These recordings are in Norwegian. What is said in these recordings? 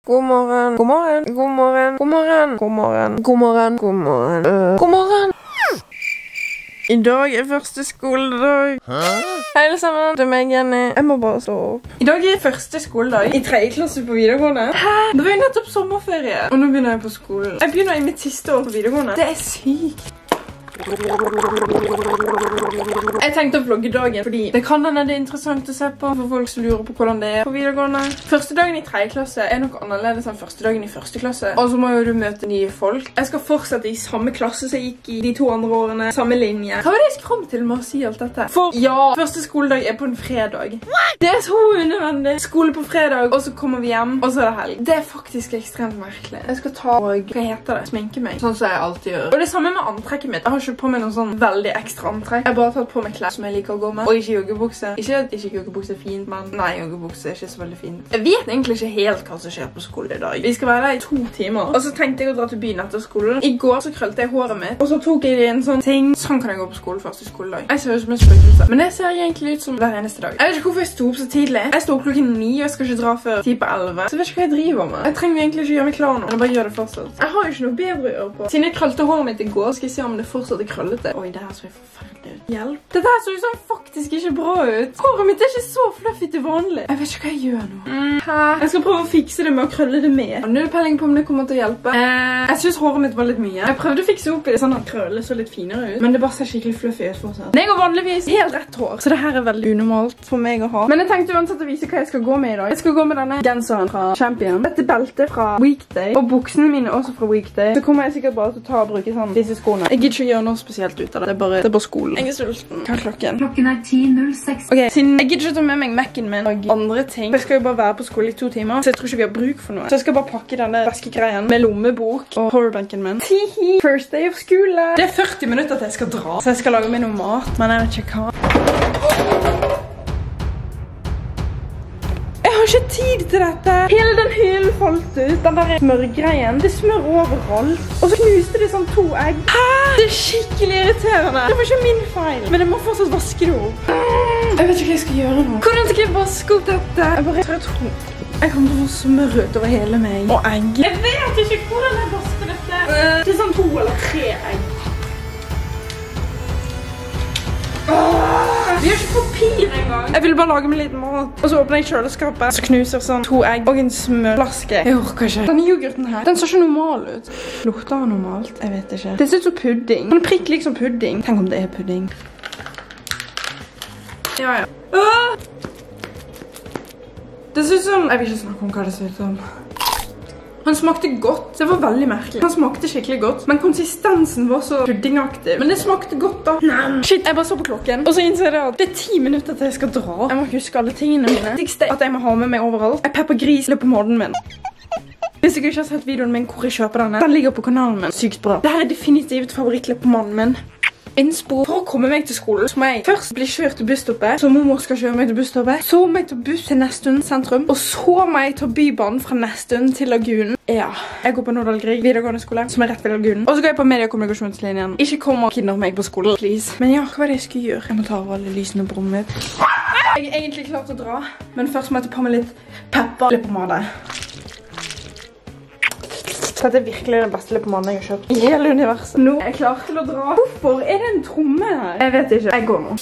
God morgen. God morgen. God morgen. God morgen. God morgen. God morgen. God morgen. God morgen. I dag første skoledag. Hei alle sammen, det meg Jenny. Jeg må bare stå opp. I dag første skoledag i 3. klasse på videregående. Hæ? Det var jo nettopp sommerferie. Og nå begynner jeg på skolen. Jeg begynner i mitt siste år på videregående. Det sykt. Jeg tenkte å vlogge dagen fordi det kan hende det er interessant å se på for folk som lurer på hvordan det er på videregående. Første dagen i 3. klasse er nok annerledes enn første dagen i 1. klasse. Og så må jo du møte nye folk. Jeg skal fortsette i samme klasse som jeg gikk i de 2 andre årene. Samme linje. Hva var det jeg skulle fram til med å si alt dette? For ja, første skoledag er på en fredag. What? Det er så unødvendig. Skole på fredag, og så kommer vi hjem, og så er det helg. Det er faktisk ekstremt merkelig. Jeg skal ta og, hva heter det? Sminke meg. Sånn som jeg alltid gjør. Og det samme med antrekket mitt. Jeg har ikke på meg noen sånn veldig ekstra antrekk. Jeg har bare tatt på meg klær som jeg liker å gå med. Og ikke joggebukse. Ikke at ikke joggebukse er fint, men nei, joggebukse er ikke så veldig fint. Jeg vet egentlig ikke helt hva som skjer på skole i dag. Vi skal være der i 2 timer. Og så tenkte jeg å dra til byen etter skolen. I går så krøllte jeg håret mitt, og så tok jeg en sånn ting. Sånn kan jeg gå på skole første skoledag. Jeg ser ut som en spøkelse. Men det ser egentlig ut som hver eneste dag. Jeg vet ikke hvorfor jeg sto opp så tidlig. Jeg sto opp klokken 9, og jeg skal ikke dra før 10 på 11. Så jeg vet ikke hva jeg driver med. Jeg trenger egentlig ikke gjøre meg klar nå. Jeg bare gjør det fortsatt. Jeg har jo ikke noe bedre å gjøre på. Siden jeg krøllte håret mitt i går, skal jeg se om det fortsatt er krøllete. Oi, det her så forferdelig ut. Hjelp. Dette her så jo sånn faktisk ikke bra ut. Håret mitt er ikke så fluffy til vanlig. Jeg vet ikke hva jeg gjør nå. Jeg skal prøve å fikse det med å krølle det med. Har du peiling på om det kommer til å hjelpe? Jeg synes håret mitt var litt mye. Jeg prøvde å fikse opp i det sånn at krølle så litt finere ut. Men det bare ser skikkelig fluffy ut fortsatt. Jeg har vanligvis helt rett hår, så det her er veldig unormalt for meg å ha. Men jeg tenkte uansett å vise hva jeg skal gå med i dag. Jeg skal gå med denne genseren fra Champion. Dette beltet fra Weekday. Og buksene mine også fra Weekday. Så kommer jeg sikkert bare til å ta og bruke sånn disse skoene. Jeg gidder ikke å gjøre noe spesielt ut av det. Det er bare skolen. Jeg er sulten. Hva er klokken? Klokken er 10:06. Ok, siden jeg gidder ikke å ta med meg Mac'en min og andre ting. Jeg skal jo bare være på skole i 2 timer, så jeg tror ikke vi har bruk for noe. Så jeg skal bare pakke denne veskegreien med lommebok og powerbanken min. Tihi! First day of skole! Det er 40 minutter til jeg skal dra, så jeg skal lage meg noe mat, men jeg vet ikke hva. Jeg har ikke tid til dette. Hele den hyllen falt ut. Den der smørgreien. Det smør overalt. Og så knuste det sånn 2 egg. Hæ? Det er skikkelig irriterende. Det var ikke min feil. Men jeg må fortsatt vaske det opp. Jeg vet ikke hva jeg skal gjøre nå. Hvordan skal jeg vaske opp dette? Jeg tror jeg kommer til å få smør ut over hele meg. Og egg. Jeg vet ikke hvordan jeg vasker dette. Det er sånn 2 eller 3 egg. Vi har ikke papir engang. Jeg ville bare lage meg litt mat. Og så åpner jeg kjøleskapet. Så knuser sånn 2 egg og en smørflaske. Jeg orker ikke. Denne yoghurten her, den ser ikke normal ut. Lukter den normalt? Jeg vet ikke. Det ser ut som pudding. Den prikker liksom pudding. Tenk om det er pudding. Ja. Det ser ut som... Jeg vil ikke snakke om hva det ser ut som. Han smakte godt. Det var veldig merkelig. Han smakte skikkelig godt, men konsistensen var så puddingaktig. Men det smakte godt da. Nei. Shit, jeg bare så på klokken. Og så innser jeg at det er 10 minutter til jeg skal dra. Jeg må huske alle tingene mine. Det viktigste er at jeg må ha med meg overalt. Jeg pepper gris på måten min. Hvis jeg ikke har sett videoen min hvor jeg kjøper denne, den ligger på kanalen min. Sykt bra. Dette er definitivt favorittleppemåten min. Innspo. For å komme meg til skolen, så må jeg først bli kjørt til busstoppet, så mormor skal kjøre meg til busstoppet, så må jeg ta buss til Nesttun sentrum, og så må jeg ta bybanen fra Nesttun til Lagunen. Ja, jeg går på Nordahl Grieg videregående skole, som er rett ved Lagunen. Og så går jeg på mediekommunikasjonslinjen. Ikke kom og kidnapp meg på skolen, please. Men ja, hva var det jeg skulle gjøre? Jeg må ta av alle lysene på rommet mitt. Jeg er egentlig klar til å dra, men først må jeg ta på meg litt pepperleppepomade. Dette er virkelig den beste leppemåten jeg har kjøpt i hele universet. Nå er jeg klar til å dra. Hvorfor er det en tromme her? Jeg vet ikke. Jeg går nå.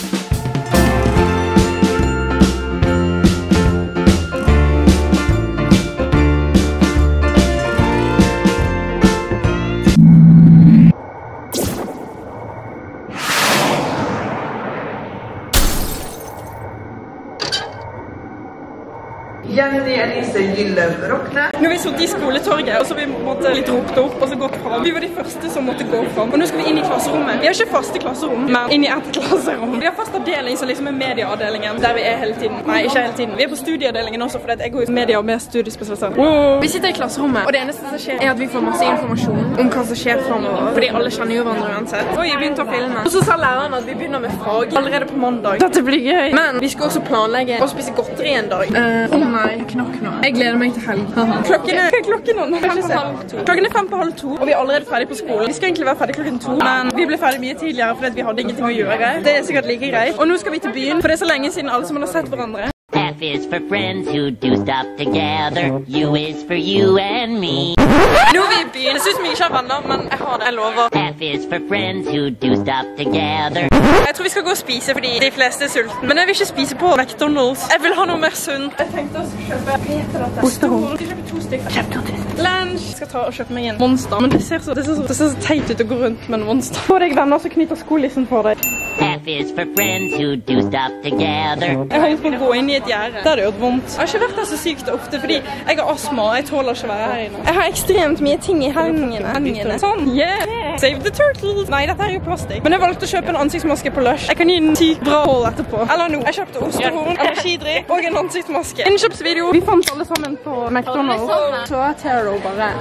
Jenny Elise Gylløv-Rokne. Nå har vi sittet i skoletorget, og så har vi måtte litt ropt opp, og så gått fram. Vi var de første som måtte gå fram. Og nå skal vi inn i klasserommet. Vi har ikke faste klasserom, men inn i et klasserom. Vi har fast avdeling som liksom er medieavdelingen, der vi er hele tiden. Nei, ikke hele tiden. Vi er på studieavdelingen også, for jeg går i media og med studiespesialister. Wow. Vi sitter i klasserommet, og det eneste som skjer er at vi får masse informasjon om hva som skjer fremover. Fordi alle kjenner jo hverandre uansett. Oi, vi begynte å filme. Og så sa læreren at vi begynner med fag allerede på mandag. Dette blir gøy. Men vi skal også planlegge å spise godteri en dag. Nei, knokk nå. Jeg gleder meg til helg. Klokken er 5:30. Klokken er 5:30, og vi er allerede ferdig på skolen. Vi skal egentlig være ferdig klokken 2, men vi ble ferdig mye tidligere fordi vi hadde ingenting å gjøre. Det er sikkert like greit. Og nå skal vi til byen, for det er så lenge siden alle som har sett hverandre. is for friends who do stop together. U is for you and me. Nå er vi I byen. Det ser ut som jeg ikke har venner, men jeg har det. Jeg lover. F is for friends who do stop together. Jeg tror vi skal gå og spise fordi de fleste sulten. Men jeg vil ikke spise på McDonald's. Jeg vil ha noe mer sunt. Jeg tenkte å kjøpe Osterhorn. Jeg skal kjøpe 2 stykker. Kjøp 2 stykker. Lunch. Jeg skal ta og kjøpe meg en monster. Men det ser så teit ut å gå rundt med en monster. Få deg venner som knyter skolissen for deg. F is for friends who do stop together. Jeg holdt på å gå inn I et gjerde. Det hadde gjort vondt. Jeg har ikke vært her så sykt ofte fordi jeg har astma og jeg tåler ikke å være her inne. Jeg har ekstremt mye ting I hendene. Sånn, yeah! Save the turtles! Nei, dette jo plastikk. Men jeg valgte å kjøpe en ansiktsmaske på Lush. Jeg kan gi den sykt bra hold etterpå. Eller nå. Jeg kjøpte osterhorn, energidrikk og en ansiktsmaske. Innkjøpsvideo. Vi fant alle sammen på McDonald's. Så Tero bare.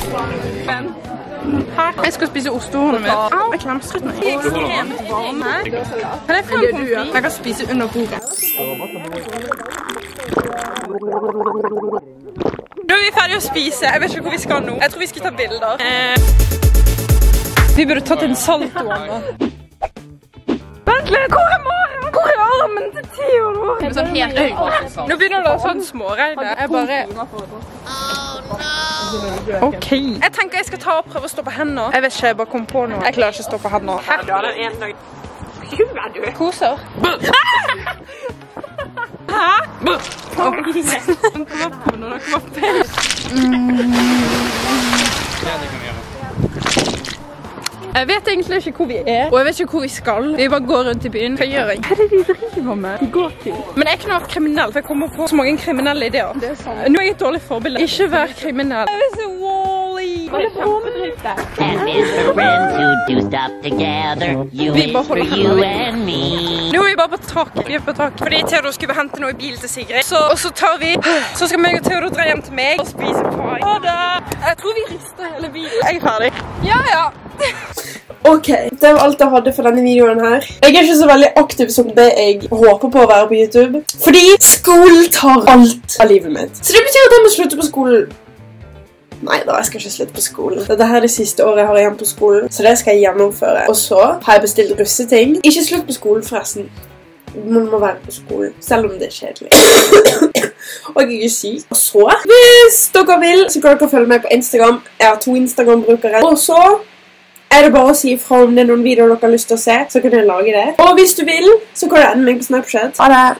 Her. Jeg skal spise osterhornet mitt. Au, jeg klemstret meg. Jeg ekstremt varme. Kan jeg få en pommes frites? Jeg kan spise under bordet. Nå vi ferdig å spise. Jeg vet ikke hvor vi skal nå. Jeg tror vi skal ta bilder. Vi burde tatt en salto, Anna. Vent litt! Hvor Mara? Hvor armen til Theodor? Det sånn helt øyne. Nå begynner det sånn småregne. Jeg bare... Ok. Jeg tenker jeg skal ta og prøve å stå på hendene. Jeg vet ikke, jeg bare kom på noe. Jeg klarer ikke å stå på hendene. Her. Du har den ene dagen. Hvor du? Koser. Hæ? Jeg vet egentlig ikke hvor vi og jeg vet ikke hvor vi skal. Vi bare går rundt I byen. Hva gjør jeg? Hva det de driver med? De går til. Men jeg kan være kriminell, for jeg kommer på så mange kriminelle ideer. Det sant. Nå jeg et dårlig forbilde. Ikke vær kriminell. Jeg vil se Wall-E. Hva det bra med driftet? F is for friends who do stop together. U is for you and me. Nå vi bare på taket. Vi på taket. Fordi Theodor skulle hente noe I bil til Sigrid. Og så tar vi. Så skal meg og Theodor dra hjem til meg og spise pai. Ha det! Jeg tror vi rister hele bilen. Jeg ferdig. Ja. Ok, det var alt jeg hadde for denne videoen her. Jeg ikke så veldig aktiv som det jeg håper på å være på YouTube. Fordi skolen tar alt av livet mitt. Så det betyr at jeg må slutte på skolen. Nei da, jeg skal ikke slutte på skolen. Dette her det siste året jeg har igjen på skolen, så det skal jeg gjennomføre. Og så har jeg bestilt russeting. Ikke slutt på skolen forresten. Man må være på skolen, selv om det kjedelig. Og jeg syk. Og så, hvis dere vil, så kan dere følge meg på Instagram. Jeg har 2 Instagram-brukere. Og så det bare å si fra om det noen videoer dere har lyst til å se, så kan jeg lage det. Og hvis du vil, så kan du ende meg på Snapchat. Ha det!